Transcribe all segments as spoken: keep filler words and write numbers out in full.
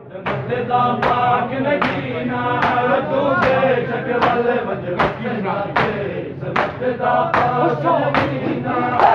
मस्जिदा पाक नगीना तू बेशक वाले मजबूती नाते मस्जिदा पाक नगीना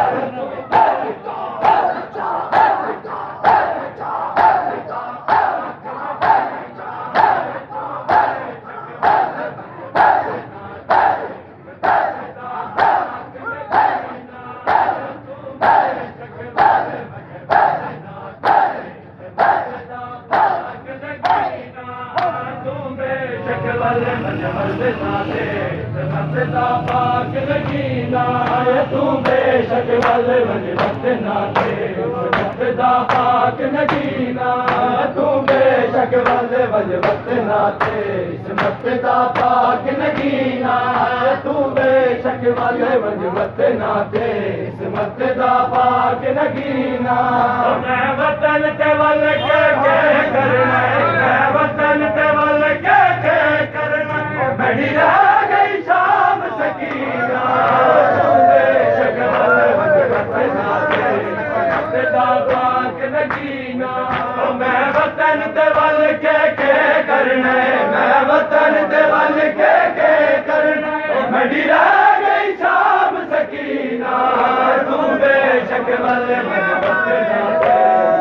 मस्जिदा पाक नगीना तू बेशक वाले मजबूत नाते मस्जिदा पाक नगीना तू बेशक वाले मजबूत नाते मस्जिदा पाक नगीना तू बेशक वाले मजबूत नाते मस्जिदा पाक नगीना मैं वतन ते वल के के करना मैं वतन ते वल के के करना बड़ी रह गई शाम सकीना बेशक वाले मजबूत नाते मस्जिदा पाक नगीना मैं वतन ते वल के के करना मैं वतन ते वल के के करना बड़ी रह गई शाम सकीना तू बेशक वाले मजबूत नाते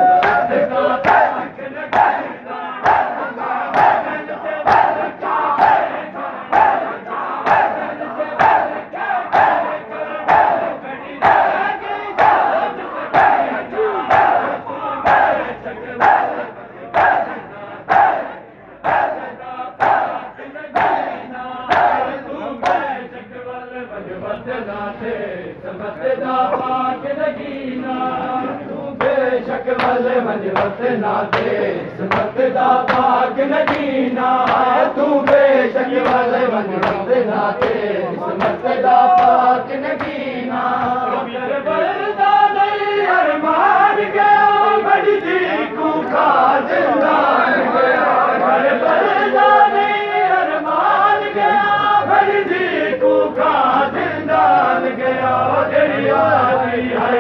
मस्जिदा पाक नगीना तू बेशक वाले मजबूत नाते मस्जिदा पाक नगीना तू बेशक वाले मजबूत नाते मस्जिदा पाक नगीना बरदा नहीं अरमान गया बड़ी दी को खा जिंदान गया बरदा नहीं अरमान गया बड़ी दी को खा जिंदान गया जड़िया दी है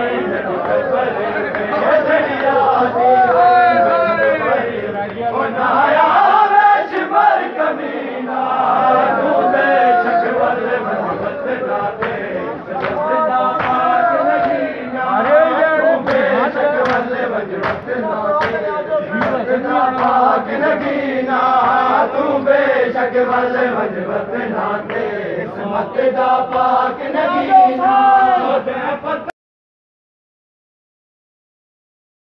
जड़िया दी है नाया वेश मर कमीना तू बेशक वाले मजबूत नाते मस्जिदा पाक नगीना तू बेशक वाले मजबूत नाते मस्जिदा पाक नगीना तू बेशक वाले मजबूत नाते मस्जिदा पाक नगीना